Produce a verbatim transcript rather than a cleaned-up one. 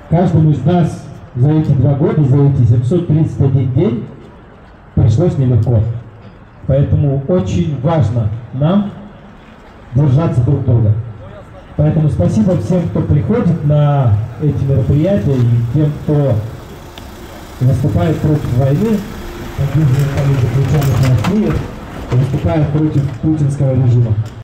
каждому из нас за эти два года, за эти семьсот тридцать один день пришлось нелегко. Поэтому очень важно нам держаться друг друга. Поэтому спасибо всем, кто приходит на эти мероприятия, и тем, кто выступает против войны, поддерживает политику заключенных на России, выступает против путинского режима.